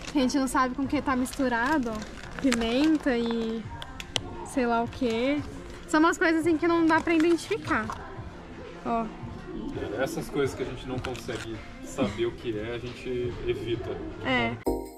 A gente não sabe com o que tá misturado, ó. Pimenta e sei lá o que. São umas coisas assim que não dá pra identificar. Ó. Essas coisas que a gente não consegue saber o que é, a gente evita. É.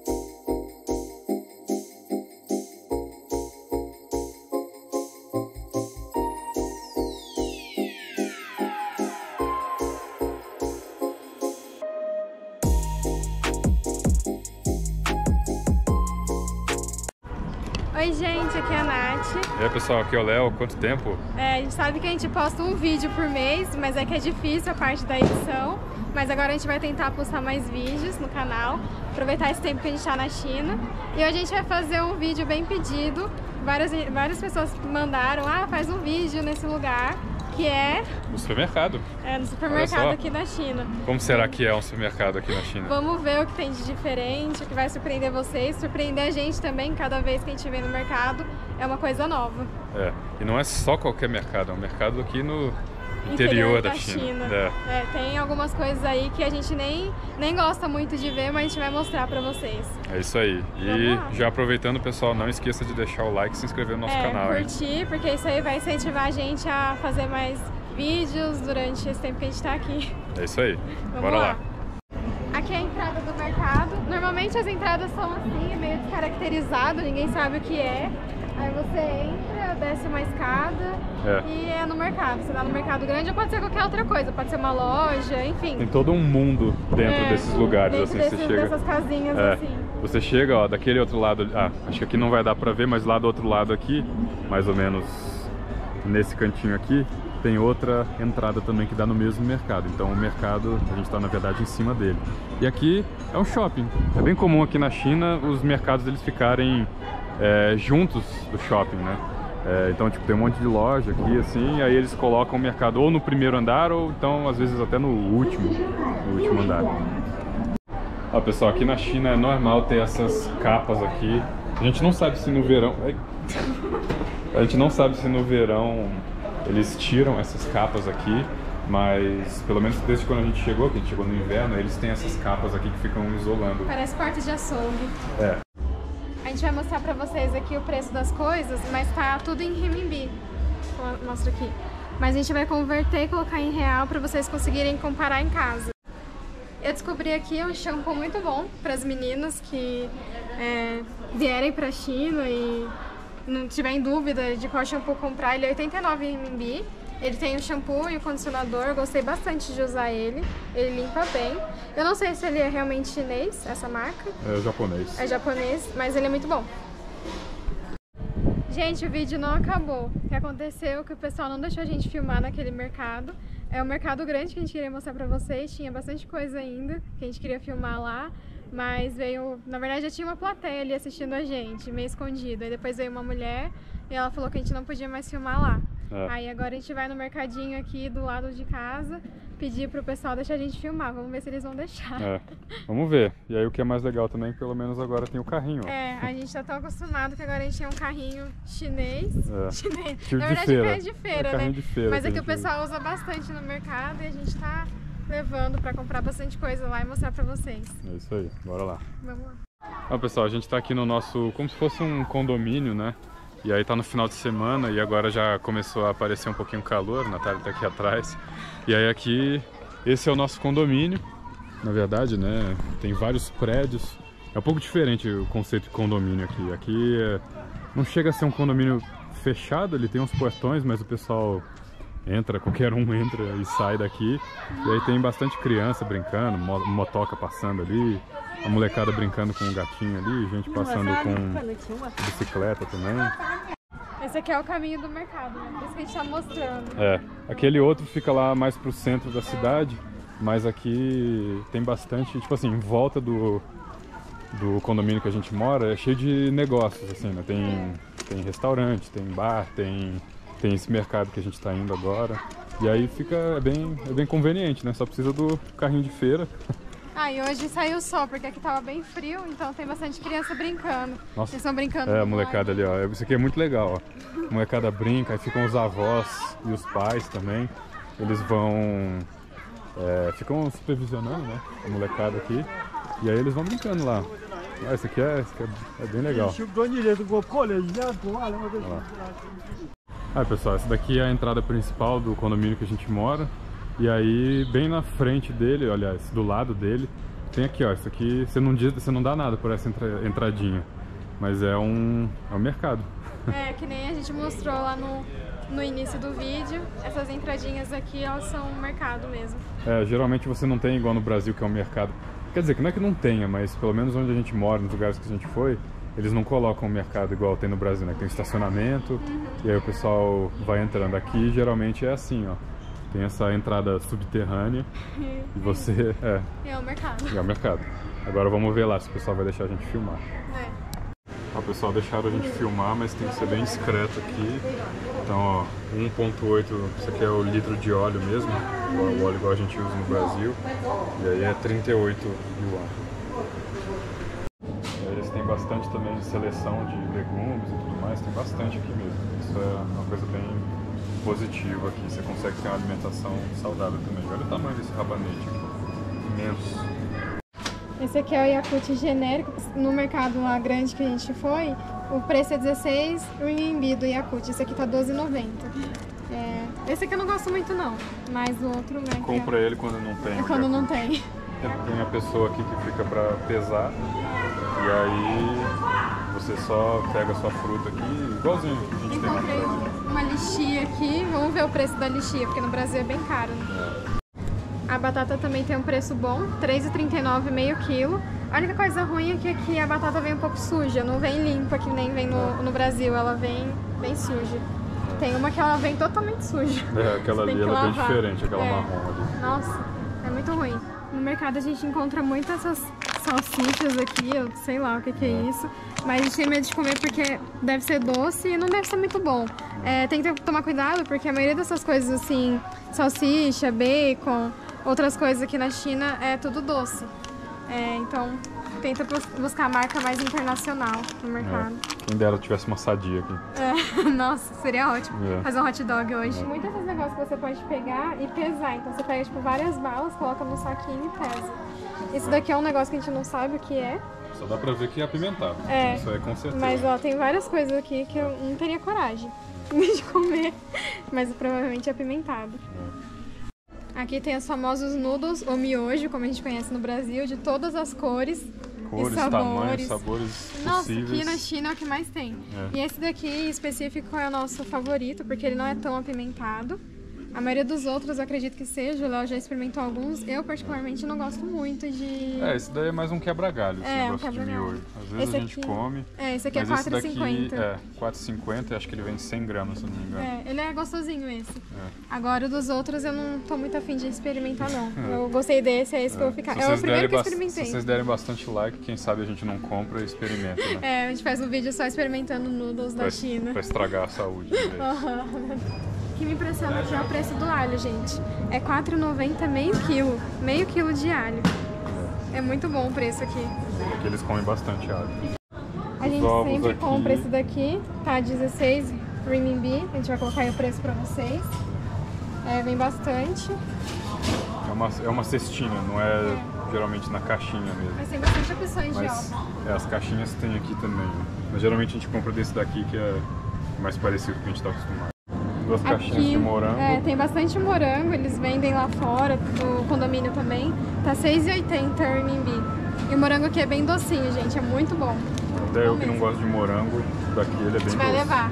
Oi gente, aqui é a Nath. E aí pessoal, aqui é o Léo, quanto tempo? A gente sabe que a gente posta um vídeo por mês, mas é que é difícil a parte da edição. Mas agora a gente vai tentar postar mais vídeos no canal, aproveitar esse tempo que a gente tá na China. E hoje a gente vai fazer um vídeo bem pedido. Várias pessoas mandaram, faz um vídeo nesse lugar, que é... No supermercado. É, no supermercado aqui da China. Como será que é um supermercado aqui na China? Vamos ver o que tem de diferente, o que vai surpreender vocês, surpreender a gente também. Cada vez que a gente vem no mercado é uma coisa nova. É, e não é só qualquer mercado, é um mercado aqui no interior da China. Tem algumas coisas aí que a gente nem gosta muito de ver, mas a gente vai mostrar pra vocês. É isso aí. E já aproveitando, pessoal, não esqueça de deixar o like e se inscrever no nosso canal. Curtir, porque isso aí vai incentivar a gente a fazer mais vídeos durante esse tempo que a gente tá aqui. É isso aí. Bora lá. Aqui é a entrada do mercado. Normalmente as entradas são assim, meio descaracterizado, ninguém sabe o que é. Aí você entra, desce uma escada e é no mercado. Você tá no mercado grande ou pode ser qualquer outra coisa, pode ser uma loja, enfim. Tem todo um mundo dentro desses lugares, dentro assim, você chega. Dessas casinhas assim. Você chega, ó, daquele outro lado, acho que aqui não vai dar pra ver, mas lá do outro lado aqui, mais ou menos nesse cantinho aqui, tem outra entrada também que dá no mesmo mercado. Então o mercado, a gente tá na verdade em cima dele. E aqui é um shopping. É bem comum aqui na China os mercados eles ficarem juntos do shopping, né? Então tipo, tem um monte de loja aqui assim, e aí eles colocam o mercado ou no primeiro andar ou então às vezes até no último andar. Ó, pessoal, aqui na China é normal ter essas capas aqui. A gente não sabe se no verão... A gente não sabe se no verão eles tiram essas capas aqui, mas pelo menos desde quando a gente chegou, que a gente chegou no inverno, eles têm essas capas aqui que ficam isolando. Parece porta de açougue. A gente vai mostrar pra vocês aqui o preço das coisas, mas tá tudo em renminbi. Mostra aqui. Mas a gente vai converter e colocar em real pra vocês conseguirem comparar em casa. Eu descobri aqui um shampoo muito bom para as meninas que vierem pra China e não tiver em dúvida de qual shampoo comprar. Ele é 89 renminbi. Ele tem o shampoo e o condicionador. Eu gostei bastante de usar ele. Ele limpa bem. Eu não sei se ele é realmente chinês, essa marca. É japonês. É japonês, mas ele é muito bom. Gente, o vídeo não acabou. O que aconteceu é que o pessoal não deixou a gente filmar naquele mercado. É um mercado grande que a gente queria mostrar pra vocês. Tinha bastante coisa ainda que a gente queria filmar lá. Mas veio... Na verdade, já tinha uma plateia ali assistindo a gente, meio escondida. Aí depois veio uma mulher e ela falou que a gente não podia mais filmar lá. Aí agora a gente vai no mercadinho aqui do lado de casa, pedir pro pessoal deixar a gente filmar. Vamos ver se eles vão deixar. Vamos ver. E aí o que é mais legal também, pelo menos agora tem o carrinho. Ó. A gente tá tão acostumado que agora a gente tem um carrinho chinês. Tipo Na verdade é de feira, né? De feira, mas é que o pessoal usa bastante no mercado e a gente tá levando pra comprar bastante coisa lá e mostrar pra vocês. É isso aí, bora lá. Vamos lá. Ó, pessoal, a gente tá aqui no nosso, como se fosse um condomínio, né? E aí tá no final de semana e agora já começou a aparecer um pouquinho calor, a Natália tá aqui atrás. E aí aqui, esse é o nosso condomínio, na verdade, né? Tem vários prédios. É um pouco diferente o conceito de condomínio aqui. Aqui não chega a ser um condomínio fechado, ele tem uns portões, mas o pessoal entra, qualquer um entra e sai daqui. E aí tem bastante criança brincando, motoca passando ali, a molecada brincando com um gatinho ali, gente passando com bicicleta também. Esse aqui é o caminho do mercado, né? Por isso que a gente tá mostrando. Aquele outro fica lá mais pro centro da cidade, mas aqui tem bastante, tipo assim, em volta do condomínio que a gente mora, é cheio de negócios, assim, né? Tem restaurante, tem bar, tem esse mercado que a gente tá indo agora. E aí é bem conveniente, né? Só precisa do carrinho de feira. E hoje saiu o sol, porque aqui tava bem frio, então tem bastante criança brincando. Nossa, eles estão brincando. A molecada ali, ó. Isso aqui é muito legal, ó. A molecada brinca, aí ficam os avós e os pais também. Eles vão... ficam supervisionando, né? A molecada aqui. E aí eles vão brincando lá. Ah, esse aqui é bem legal. Ah, pessoal, essa daqui é a entrada principal do condomínio que a gente mora. E aí, bem na frente dele, aliás, do lado dele, tem aqui, ó, isso aqui, você não dá nada por essa entradinha, mas é um mercado. É, que nem a gente mostrou lá no início do vídeo, essas entradinhas aqui, elas são um mercado mesmo. É, geralmente você não tem igual no Brasil, que é um mercado. Quer dizer, que não é que não tenha, mas pelo menos onde a gente mora, nos lugares que a gente foi, eles não colocam um mercado igual tem no Brasil, né? Tem estacionamento, e aí o pessoal vai entrando aqui, geralmente é assim, ó. Tem essa entrada subterrânea e você... É o mercado. É o mercado. Agora vamos ver lá se o pessoal vai deixar a gente filmar. É. Ó, pessoal, deixaram a gente filmar, mas tem que ser bem discreto aqui. Então, ó, 1.8, isso aqui é o litro de óleo mesmo, o óleo igual a gente usa no Brasil. E aí é 38 yuan. Eles têm bastante também de seleção de legumes e tudo mais, tem bastante aqui mesmo. Isso é uma coisa bem positiva aqui, você consegue ter uma alimentação saudável também. Olha o tamanho desse rabanete aqui, imenso. Esse aqui é o Yakult genérico. No mercado lá grande que a gente foi, o preço é 16 RMB do Yakult. Esse aqui tá 12,90. Esse aqui eu não gosto muito não, mas o outro... Né, compra ele quando não tem. Quando não tem. Tem uma pessoa aqui que fica pra pesar, e aí você só pega a sua fruta aqui, igualzinho que a gente tem lá no Brasil. Uma lixia aqui, vamos ver o preço da lixia, porque no Brasil é bem caro, né? A batata também tem um preço bom, R$ 3,39 meio quilo. A única coisa ruim é que aqui a batata vem um pouco suja, não vem limpa que nem vem no Brasil, ela vem bem suja. Tem uma que ela vem totalmente suja. Aquela ali ela é bem diferente, aquela marrom ali. Nossa, é muito ruim. No mercado a gente encontra muitas essas salsichas aqui, eu sei lá o que é isso. Mas a gente tem medo de comer porque deve ser doce e não deve ser muito bom. Tem que tomar cuidado porque a maioria dessas coisas assim, salsicha, bacon, outras coisas aqui na China é tudo doce. Então tenta buscar a marca mais internacional no mercado. Quem dera tivesse uma sadia aqui. Nossa, seria ótimo fazer um hot dog hoje. Muitos desses negócios que você pode pegar e pesar. Então você pega tipo várias balas, coloca no saquinho e pesa. Esse daqui é um negócio que a gente não sabe o que é. Só dá pra ver que é apimentado. Isso é com certeza. Mas ó, tem várias coisas aqui que eu não teria coragem de comer. Mas provavelmente é apimentado. Aqui tem os famosos noodles ou miojo, como a gente conhece no Brasil, de todas as cores e sabores. Tamanhos, sabores Nossa, possíveis. aqui na China é o que mais tem. E esse daqui em específico é o nosso favorito, porque ele não é tão apimentado. A maioria dos outros eu acredito que seja, o Léo já experimentou alguns. Eu particularmente não gosto muito de... esse daí é mais um quebra-galho, esse negócio de miojo. Às vezes a gente come. Esse aqui é R$4,50. R$4,50, acho que ele vem 100 gramas, se não me engano. Ele é gostosinho esse. Agora o dos outros eu não tô muito afim de experimentar não. Eu gostei desse, é esse que eu vou ficar. É o primeiro que eu experimentei. Se vocês derem bastante like, quem sabe a gente não compra e experimenta, né? A gente faz um vídeo só experimentando noodles da China. Pra estragar a saúde. O que me impressiona aqui é o preço do alho, gente. É R$4,90 meio quilo. Meio quilo de alho. É muito bom o preço aqui. Porque eles comem bastante alho. A gente sempre compra esse daqui, tá? 16 RMB. A gente vai colocar aí o preço pra vocês. Vem bastante. É uma cestinha, não é geralmente na caixinha mesmo. Mas tem bastante opções de ovos. As caixinhas tem aqui também. Mas geralmente a gente compra desse daqui que é mais parecido com o que a gente tá acostumado. Duas caixinhas de morango. Tem bastante morango, eles vendem lá fora, do condomínio também. Tá 6,80 RMB. E o morango aqui é bem docinho, gente, é muito bom. Até eu que não gosto de morango, daqui ele é bem doce. A gente vai levar.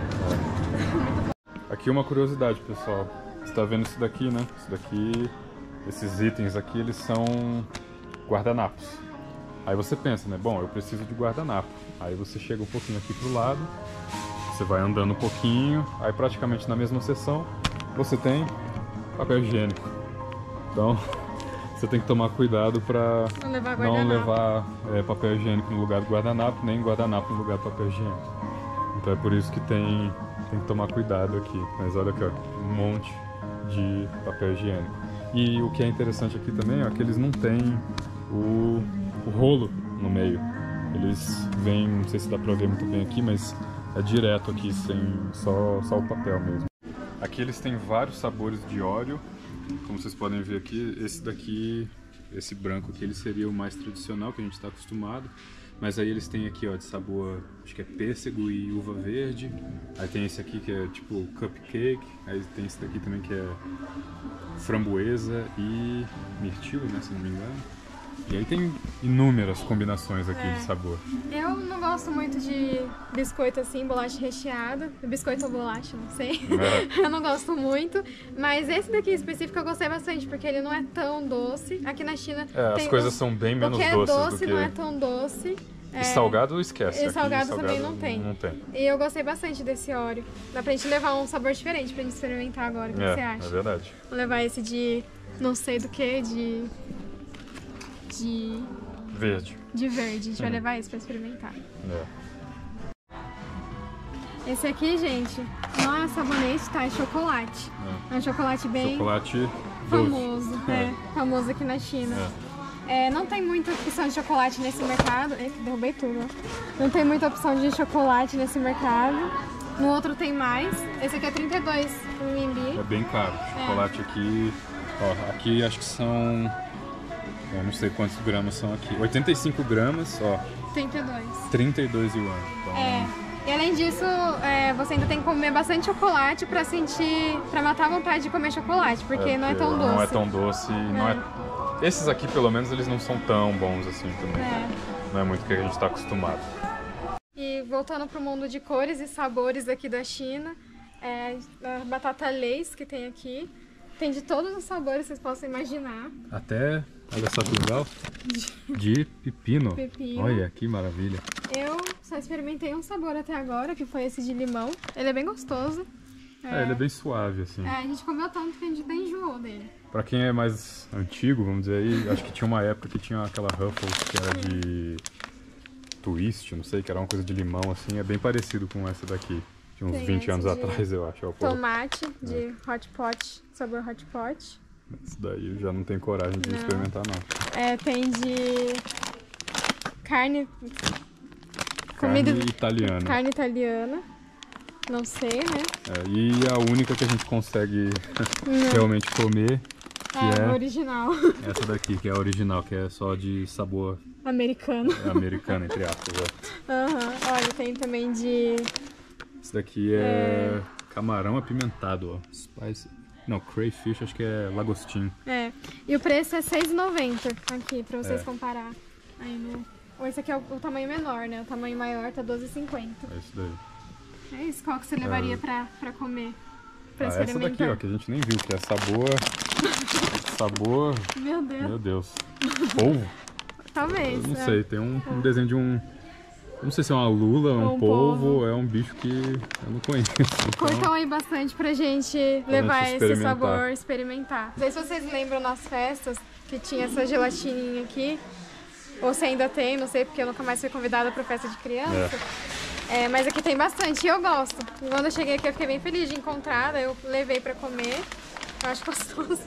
Aqui uma curiosidade, pessoal. Você tá vendo isso daqui, né? Isso daqui, esses itens aqui, eles são guardanapos. Aí você pensa, né? Bom, eu preciso de guardanapo. Aí você chega um pouquinho aqui pro lado. Você vai andando um pouquinho, aí praticamente na mesma seção você tem papel higiênico. Então você tem que tomar cuidado para não levar papel higiênico no lugar do guardanapo, nem guardanapo no lugar do papel higiênico. Então é por isso que tem que tomar cuidado aqui. Mas olha aqui, ó, um monte de papel higiênico. E o que é interessante aqui também é que eles não têm o rolo no meio. Eles vêm, não sei se dá para ver muito bem aqui, mas é direto aqui, sem só o papel mesmo. Aqui eles têm vários sabores de óleo, como vocês podem ver aqui. Esse daqui, esse branco aqui, ele seria o mais tradicional que a gente está acostumado. Mas aí eles têm aqui, ó, de sabor, acho que é pêssego e uva verde. Aí tem esse aqui que é tipo cupcake. Aí tem esse daqui também que é framboesa e mirtilo, né, se não me engano. E aí tem inúmeras combinações aqui de sabor. Eu não gosto muito de biscoito assim, bolacha recheada. Biscoito ou bolacha, não sei. Eu não gosto muito. Mas esse daqui específico eu gostei bastante, porque ele não é tão doce. Aqui na China as coisas são bem menos doces doce, do que... não é tão doce. E salgado esquece. E salgado também não tem. Não tem. E eu gostei bastante desse Oreo. Dá pra gente levar um sabor diferente pra gente experimentar agora. O que você acha? É verdade. Vou levar esse de não sei do que, Verde. De verde. A gente vai levar esse pra experimentar. Esse aqui, gente, não é sabonete, tá? É chocolate. É um chocolate bem chocolate famoso. Famoso aqui na China. Não tem muita opção de chocolate nesse mercado. Eita, derrubei tudo. Não tem muita opção de chocolate nesse mercado. No outro tem mais. Esse aqui é 32 RMB. É bem caro. Chocolate aqui... Ó, aqui acho que são... Eu não sei quantos gramas são aqui. 85 gramas, ó. 32 yuan. Então... E além disso, você ainda tem que comer bastante chocolate pra matar a vontade de comer chocolate, porque não é tão doce. Não é tão doce, não é... Esses aqui, pelo menos, eles não são tão bons assim também. Não é muito o que a gente tá acostumado. E voltando pro mundo de cores e sabores aqui da China, a batata Lay's que tem aqui, tem de todos os sabores que vocês possam imaginar. Até, olha só que legal, de pepino. Olha, que maravilha. Eu só experimentei um sabor até agora, que foi esse de limão. Ele é bem gostoso. Ele é bem suave, assim. A gente comeu tanto que a gente até enjoou dele. Pra quem é mais antigo, vamos dizer aí, acho que tinha uma época que tinha aquela Ruffles que era de twist, não sei, que era uma coisa de limão, assim, é bem parecido com essa daqui. De uns 20 anos atrás, eu acho. Tomate de hot pot, sabor hot pot. Esse daí eu já não tenho coragem de experimentar, não. Tem de carne italiana. Carne italiana. Não sei, né? E a única que a gente consegue realmente comer, que a original. Essa daqui, que é a original, que é só de sabor... Americano. Americano, entre aspas, Olha, tem também de... Esse daqui é camarão apimentado, ó. Spice... Não, crayfish, acho que é lagostim. E o preço é R$6,90 aqui, pra vocês comparar. Esse aqui é o tamanho menor, né? O tamanho maior tá R$12,50. É isso daí. É isso, qual que você levaria pra comer? Pra essa daqui, ó, que a gente nem viu, que é sabor... Meu Deus. Polvo? Talvez. Eu não sei, tem um desenho de um... Não sei se é uma lula, um polvo, é um bicho que eu não conheço. Então... Curtam aí bastante pra gente levar esse sabor, experimentar. Não sei se vocês lembram nas festas que tinha essa gelatininha aqui. Ou se ainda tem, não sei, porque eu nunca mais fui convidada pra festa de criança. Mas aqui tem bastante e eu gosto. Quando eu cheguei aqui eu fiquei bem feliz de encontrar, daí eu levei pra comer. Eu acho gostoso.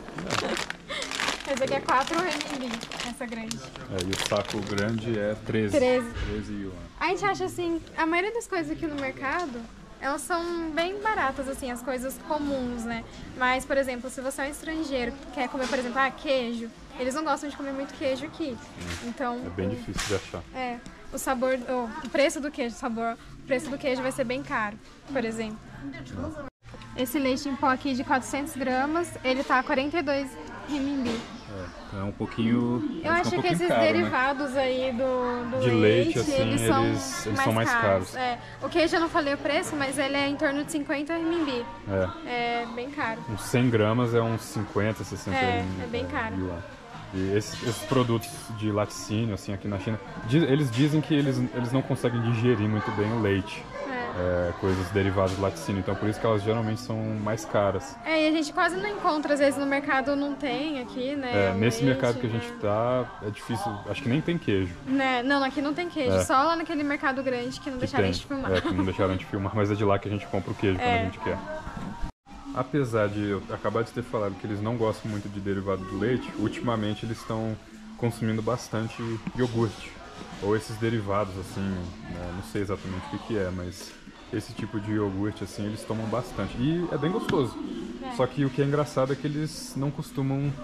Esse aqui é 4 RMB, essa grande. E o saco grande é 13 yuan. A gente acha assim, a maioria das coisas aqui no mercado, elas são bem baratas, assim, as coisas comuns, né? Mas, por exemplo, se você é um estrangeiro que quer comer, por exemplo, queijo, eles não gostam de comer muito queijo aqui. Então... É bem difícil de achar. O sabor, o preço do queijo, o preço do queijo vai ser bem caro, por exemplo. Esse leite em pó aqui de 400 gramas, ele tá 42 RMB. É um pouquinho... Eu acho que esses caro, derivados aí do de leite assim, eles são mais caros. O queijo eu não falei o preço, mas ele é em torno de 50 RMB. É bem caro. Uns 100 gramas é uns 50, 60 RMB. É bem caro. E esses produtos de laticínio, assim, aqui na China, eles dizem que eles não conseguem digerir muito bem o leite. Coisas derivadas do laticínio, então por isso que elas geralmente são mais caras. E a gente quase não encontra, às vezes no mercado não tem aqui, né? Nesse mercado que a gente tá, é difícil, acho que nem tem queijo. Não, aqui não tem queijo, só lá naquele mercado grande que não deixaram a gente filmar. Que não deixaram a gente filmar, mas é de lá que a gente compra o queijo quando a gente quer. Apesar de eu acabar de ter falado que eles não gostam muito de derivado do leite, ultimamente eles estão consumindo bastante iogurte. Ou esses derivados, assim, né? Não sei exatamente o que é, mas esse tipo de iogurte, assim, eles tomam bastante. E é bem gostoso. Só que o que é engraçado é que eles não costumam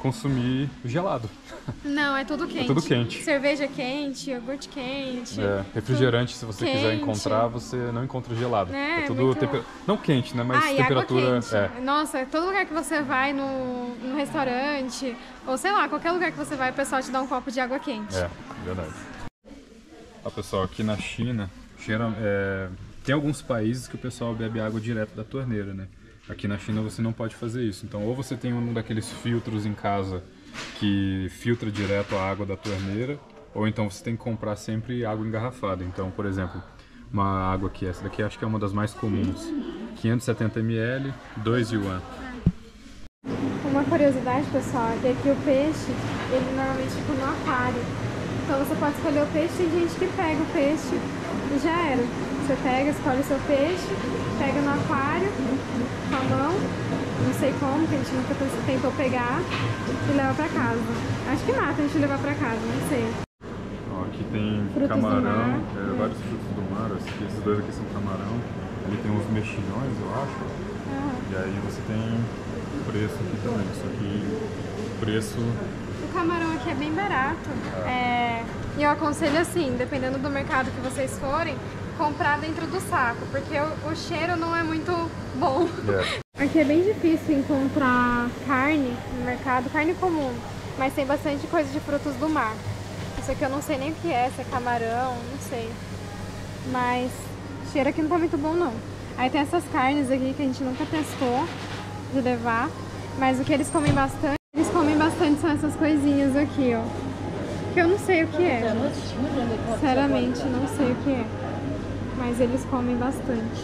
consumir gelado. Não, é tudo quente. É tudo quente. Cerveja quente, iogurte quente. Refrigerante, se você quente. quiser encontrar, você não encontra gelado. É tudo muito... não quente, né? Mas e temperatura... água quente. Nossa, todo lugar que você vai no restaurante, ou sei lá, qualquer lugar que você vai, o pessoal te dá um copo de água quente. Verdade. Pessoal, aqui na China, tem alguns países que o pessoal bebe água direto da torneira, né? Aqui na China você não pode fazer isso. Então, ou você tem um daqueles filtros em casa que filtra direto a água da torneira, ou então você tem que comprar sempre água engarrafada. Então, por exemplo, uma água aqui, essa daqui acho que é uma das mais comuns. 570 ml, 2 yuan. Uma curiosidade, pessoal, é que aqui o peixe, ele normalmente fica no aquário. Então você pode escolher o peixe, tem gente que pega o peixe e já era. Você pega, escolhe o seu peixe, pega no aquário, com a mão, não sei como, que a gente nunca tentou pegar, e leva pra casa. Acho que mata a gente levar pra casa, não sei. Aqui tem frutos camarão, vários frutos do mar, esses dois aqui são camarão, ali tem uns mexilhões, eu acho, e aí você tem o preço aqui também, só que o preço... O camarão aqui é bem barato, e eu aconselho assim, dependendo do mercado que vocês forem, comprar dentro do saco, porque o cheiro não é muito bom. Aqui é bem difícil encontrar carne no mercado, carne comum, mas tem bastante coisa de frutos do mar. Isso aqui eu não sei nem o que é, se é camarão, não sei. Mas o cheiro aqui não tá muito bom não. Aí tem essas carnes aqui que a gente nunca testou de levar, mas o que eles comem bastante são essas coisinhas aqui, ó. Que eu não sei o que é. Sinceramente, não sei o que é. Mas eles comem bastante.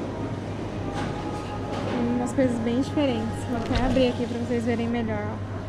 Tem umas coisas bem diferentes. Vou até abrir aqui pra vocês verem melhor.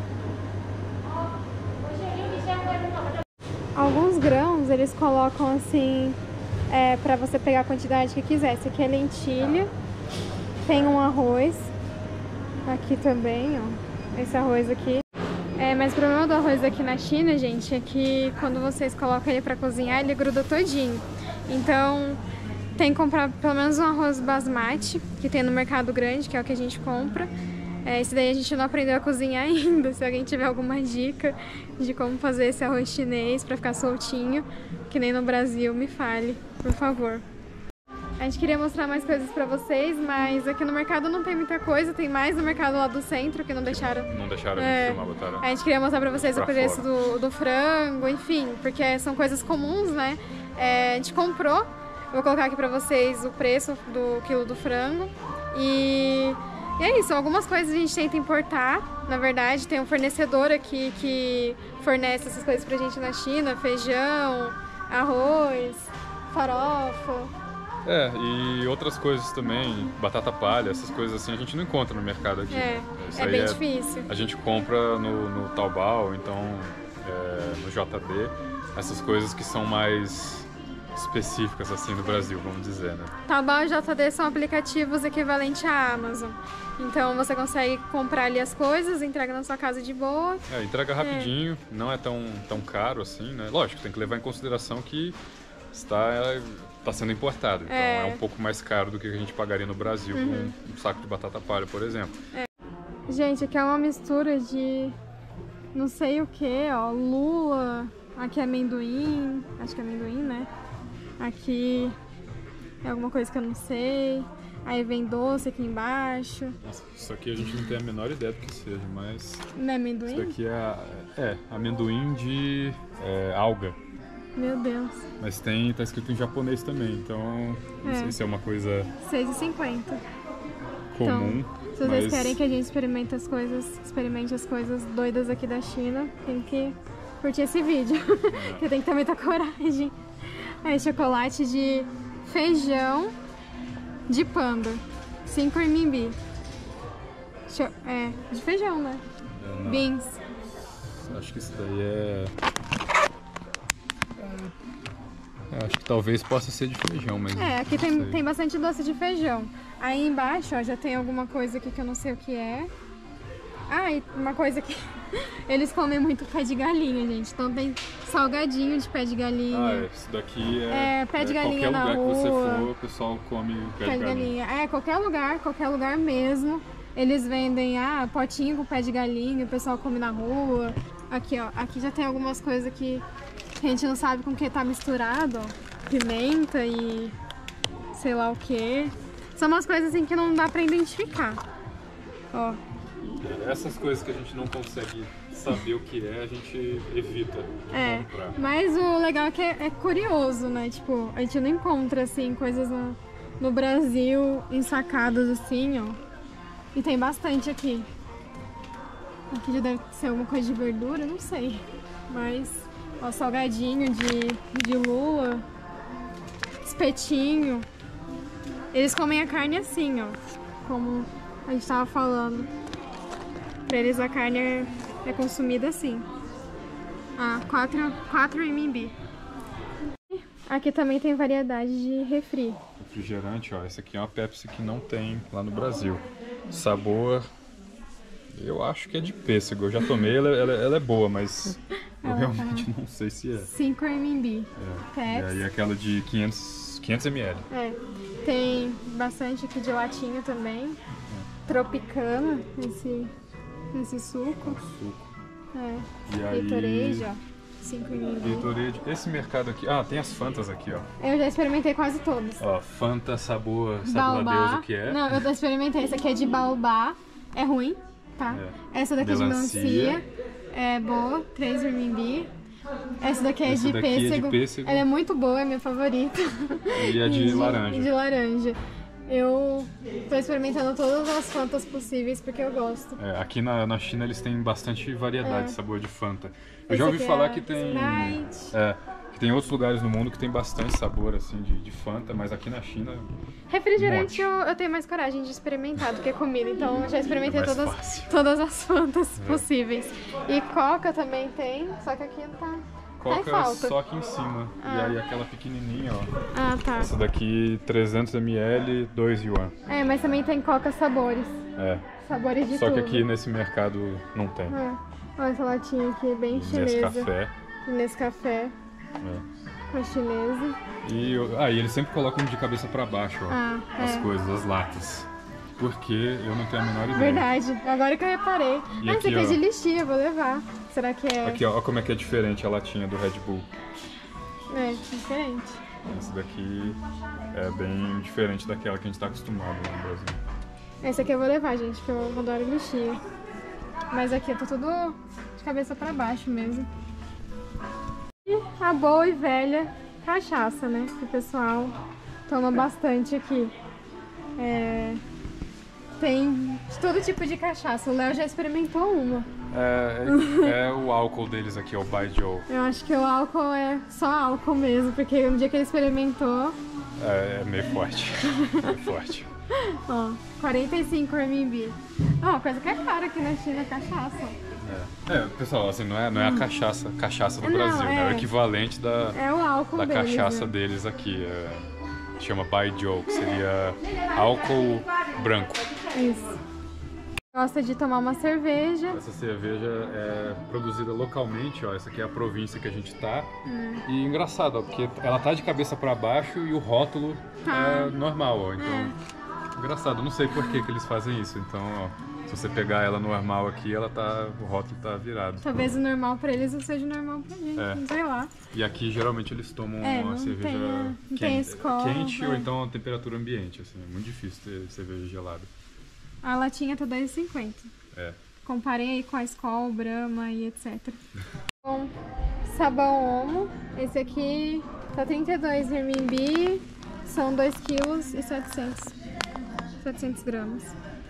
Alguns grãos eles colocam assim, pra você pegar a quantidade que quiser. Esse aqui é lentilha. Tem um arroz. Aqui também, ó. Esse arroz aqui. Mas o problema do arroz aqui na China, gente, é que quando vocês colocam ele pra cozinhar, ele gruda todinho. Então, tem que comprar pelo menos um arroz basmati, que tem no Mercado Grande, que é o que a gente compra. Esse daí a gente não aprendeu a cozinhar ainda. Se alguém tiver alguma dica de como fazer esse arroz chinês pra ficar soltinho, que nem no Brasil, me fale, por favor. A gente queria mostrar mais coisas pra vocês, mas aqui no mercado não tem muita coisa. Tem mais no mercado lá do centro, que não deixaram... Não deixaram a gente filmar, botaram. A gente queria mostrar pra vocês o preço do frango, enfim, porque são coisas comuns, né? A gente comprou. Vou colocar aqui pra vocês o preço do quilo do frango. E é isso, algumas coisas a gente tenta importar. Na verdade, tem um fornecedor aqui que fornece essas coisas pra gente na China. Feijão, arroz, farofa. E outras coisas também, batata palha, essas coisas assim, a gente não encontra no mercado aqui. É bem difícil. A gente compra no Taobao, então no JD, essas coisas que são mais específicas assim do Brasil, vamos dizer, né? Taobao e JD são aplicativos equivalentes à Amazon. Então você consegue comprar ali as coisas, entrega na sua casa de boa. Entrega rapidinho, não é tão caro assim, né? Lógico, tem que levar em consideração que está sendo importado, então é um pouco mais caro do que a gente pagaria no Brasil com um saco de batata palha, por exemplo. Gente, aqui é uma mistura de não sei o que, ó, lula, aqui é amendoim, acho que é amendoim, né? Aqui é alguma coisa que eu não sei, aí vem doce aqui embaixo. Nossa, isso aqui a gente não tem a menor ideia do que seja, mas... Não é amendoim? Isso daqui é amendoim de alga. Meu Deus. Mas tá escrito em japonês também, então não sei se é uma coisa... R$6,50. Comum. Então, se vocês querem que a gente experimente as coisas doidas aqui da China, tem que curtir esse vídeo. Porque tem que ter muita coragem. Chocolate de feijão de panda. 5 RMB. De feijão, né? Beans. Acho que isso daí acho que talvez possa ser de feijão mesmo. Aqui tem bastante doce de feijão. Aí embaixo, ó, já tem alguma coisa aqui que eu não sei o que é. E uma coisa que eles comem muito pé de galinha, gente. Então tem salgadinho de pé de galinha. Isso daqui pé de galinha na rua. Qualquer lugar que você for, o pessoal come pé de galinha. Qualquer lugar mesmo. Eles vendem potinho com pé de galinha, o pessoal come na rua. Aqui, ó. Aqui já tem algumas coisas que a gente não sabe com o que tá misturado, ó. Pimenta e sei lá o que. São umas coisas assim que não dá pra identificar. Ó. Essas coisas que a gente não consegue saber o que é, a gente evita comprar. Mas o legal é que é curioso, né? Tipo, a gente não encontra assim coisas no Brasil ensacadas assim, ó. E tem bastante aqui. Aqui já deve ser alguma coisa de verdura, não sei. Mas, ó, salgadinho de lula, espetinho. Eles comem a carne assim, ó. Como a gente tava falando. Pra eles a carne é consumida assim. 4 RMB. Aqui também tem variedade de refri. Refrigerante, ó. Essa aqui é uma Pepsi que não tem lá no Brasil. Sabor, eu acho que é de pêssego. Eu já tomei, ela é boa, mas eu realmente não sei se é. 5 RMB. Pepsi. E aí aquela de 500 ml. Tem bastante aqui de latinha também. Tropicana, esse suco. E aí... Gatorade, ó. 5 ml. Gatorade. Esse mercado aqui... tem as Fantas aqui, ó. Eu já experimentei quase todos. Ó, Fanta sabor a Deus o que é. Não, eu já experimentei. Esse aqui é de baobá. É ruim, tá? Essa daqui é de melancia. É boa, 3 RMB. Essa daqui é de pêssego. Ela é muito boa, é minha favorita. E a de laranja. De laranja. Eu tô experimentando todas as Fantas possíveis porque eu gosto. Aqui na China eles têm bastante variedade de sabor de Fanta. Eu já ouvi falar que tem... que tem outros lugares no mundo que tem bastante sabor assim de Fanta, mas aqui na China... Refrigerante eu tenho mais coragem de experimentar do que comida, então eu já experimentei todas as Fantas possíveis. E Coca também tem, só que aqui não tá... Coca só aqui em cima. E aí aquela pequenininha, ó. Tá. Essa daqui 300 ml, 2 yuan. Mas também tem Coca sabores. Sabores de só tudo. que aqui nesse mercado não tem. Olha essa latinha aqui, bem chinesa. Nescafé. Com a chinesa. E eles sempre colocam de cabeça pra baixo, ó. As coisas, as latas. Porque eu não tenho a menor ideia. Verdade, agora que eu reparei. Esse aqui é de lixia, eu vou levar. Será que é... Aqui, ó como é que é diferente a latinha do Red Bull. Diferente. Essa daqui é bem diferente daquela que a gente tá acostumado lá no Brasil. Esse aqui eu vou levar, gente, porque eu adoro lixia. Mas aqui eu tô tudo de cabeça pra baixo mesmo. E a boa e velha cachaça, né? Que o pessoal toma bastante aqui. Tem de todo tipo de cachaça. O Léo já experimentou uma. É o álcool deles aqui, é o Baijiu. Eu acho que o álcool é só álcool mesmo, porque no dia que ele experimentou... É meio forte. Meio forte. Ó, 45 RMB. Coisa que é cara aqui na China, cachaça. Pessoal, assim, não é a cachaça do Brasil, né? É o equivalente o álcool da deles, cachaça deles aqui. Chama Baijiu, que seria álcool branco. Isso. Gosta de tomar uma cerveja. Essa cerveja é produzida localmente, ó. Essa aqui é a província que a gente tá. E engraçado, ó, porque ela tá de cabeça para baixo e o rótulo é normal, ó. Então, engraçado, não sei por que eles fazem isso. Então, ó, se você pegar ela normal aqui, o rótulo tá virado. Talvez o normal para eles não seja normal pra gente, não sei lá. E aqui geralmente eles tomam uma cerveja quente ou então a temperatura ambiente, assim. É muito difícil ter cerveja gelada. A latinha tá R$2,50. Comparei aí com a Skol, Brahma e etc. Bom, sabão Omo. Esse aqui tá 32 RMB. São 2 kg e 700 gramas.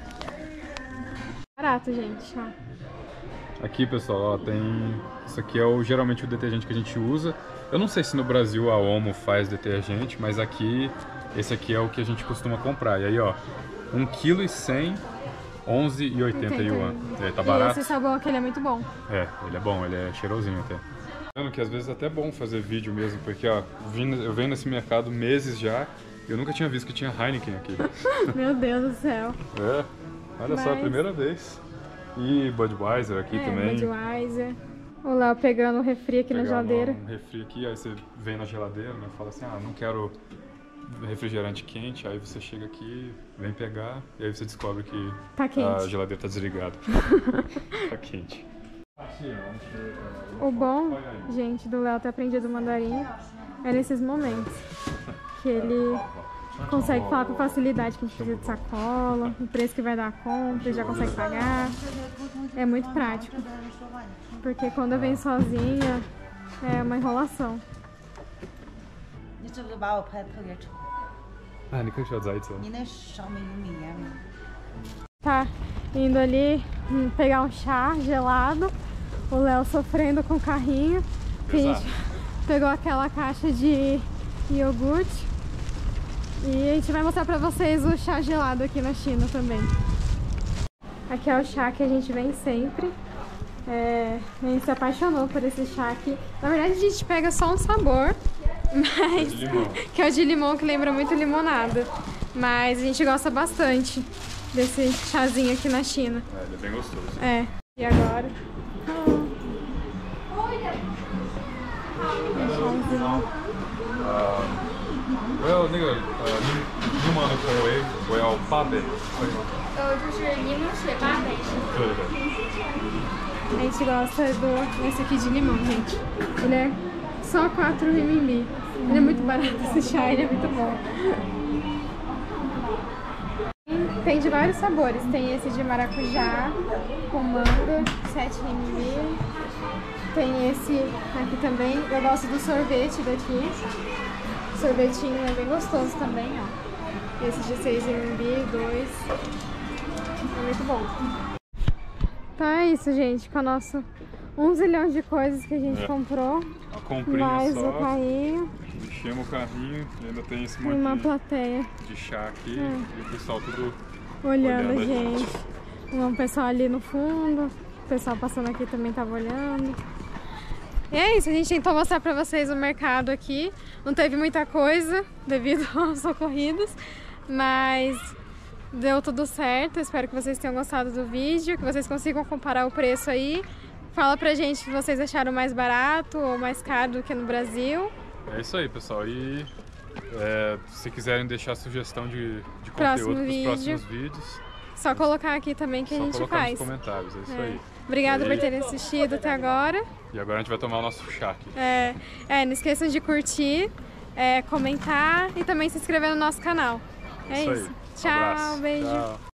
Barato, gente, ó. Aqui, pessoal, ó, tem... Isso aqui é geralmente o detergente que a gente usa. Eu não sei se no Brasil a Omo faz detergente, mas aqui, esse aqui é o que a gente costuma comprar. E aí, ó, 1,1 kg, 11,80 yuan. Tá barato. E esse sabão aqui, ele é muito bom. Ele é bom, ele é cheirosinho até. Que às vezes é até bom fazer vídeo mesmo, porque ó, eu venho nesse mercado meses já, e eu nunca tinha visto que tinha Heineken aqui. Meu Deus do céu. Olha só, a primeira vez. E Budweiser aqui também. Budweiser. O Léo pegando o refri aqui na geladeira. Um refri aqui, aí você vem na geladeira, né, fala assim, não quero refrigerante quente, aí você chega aqui, vem pegar, e aí você descobre que Tá quente. a geladeira tá desligada. Tá quente. O bom, gente, do Léo ter aprendido mandarim é nesses momentos que ele consegue falar com facilidade que a gente precisa de sacola, o preço que vai dar a compra, ele já consegue pagar. É muito prático. Porque quando eu venho sozinha, é uma enrolação. Tá indo ali pegar um chá gelado. O Léo sofrendo com o carrinho. Que a gente pegou aquela caixa de iogurte. E a gente vai mostrar pra vocês o chá gelado aqui na China também. Aqui é o chá que a gente vem sempre. A gente se apaixonou por esse chá aqui. Na verdade a gente pega só um sabor, mas que é o de limão, que lembra muito limonada. Mas a gente gosta bastante desse chazinho aqui na China. Ele é bem gostoso. E agora? Chazinho. 我要那个柠檬的口味，我要8杯。 就是柠檬水8杯。 对对对。 A gente gosta desse aqui de limão, gente. Ele é só 4 RMB. Ele é muito barato esse chá, ele é muito bom. Tem de vários sabores. Tem esse de maracujá com manga, 7 RMB. Tem esse aqui também. Eu gosto do sorvete daqui. O sorvetinho é bem gostoso também, ó. Esse de 6 RMB, 2. É muito bom. Então é isso, gente, com o nosso 1 zilhão de coisas que a gente comprou. A comprinha mais só, o carrinho. Enchemos o carrinho e ainda tem esse E uma monte plateia de chá aqui e o pessoal tudo olhando a gente. Um pessoal ali no fundo, o pessoal passando aqui também tava olhando. E é isso, a gente tentou mostrar pra vocês o mercado aqui. Não teve muita coisa devido aos ocorridos, mas deu tudo certo. Espero que vocês tenham gostado do vídeo, que vocês consigam comparar o preço aí. Fala pra gente se vocês acharam mais barato ou mais caro do que no Brasil. É isso aí, pessoal. E se quiserem deixar sugestão de conteúdo para os próximos vídeos, só colocar aqui também que a gente faz. Nos comentários, é isso aí. Obrigada por terem assistido até agora. E agora a gente vai tomar o nosso chá aqui. Não esqueçam de curtir, comentar e também se inscrever no nosso canal. É isso. Tchau, beijo. Tchau.